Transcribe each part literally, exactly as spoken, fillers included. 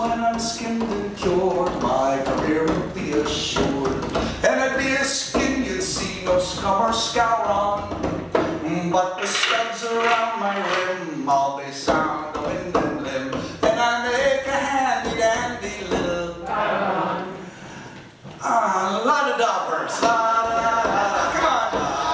when I'm skinned and cured, my career would be assured. And it'd be a skin you'd see no scum or scour on. But the studs around my rim, I'll be sound of wind and limb. And I make a handy dandy little ah, la da da verse. La da da da. Come on.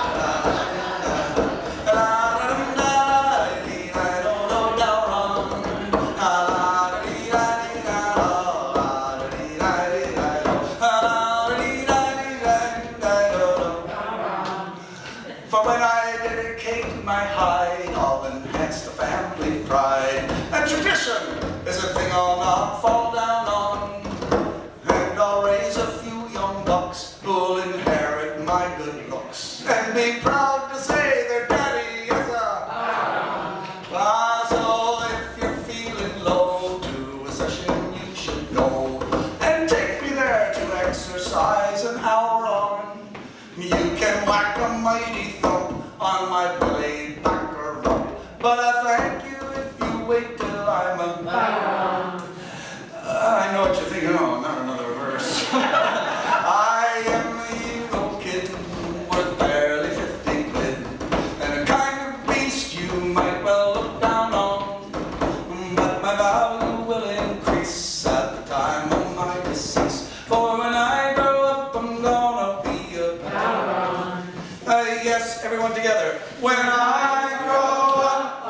La da da da dee da do do da rum. La da dee da dee da do. La da dee da dee da do. La da dee da dee da do do. For when I dedicate my hide, I'll enhance the family pride. And tradition is a thing I'll not fall down on. And I'll raise a few young bucks who'll inherit my good looks and be proud to say their daddy is a ah, so if you're feeling low to a session you should go and take me there to exercise an hour on. You can whack a mighty thump on my belly, back or rump, but I thank you if you wait till I'm a uh, I know what you're thinking, oh, not another verse. I am a hero kid worth barely fifty quid, and a kind of beast you might well look down on, but my value will increase at the time of my decease, for when I grow up I'm gonna be a uh, yes, everyone together. When I grow up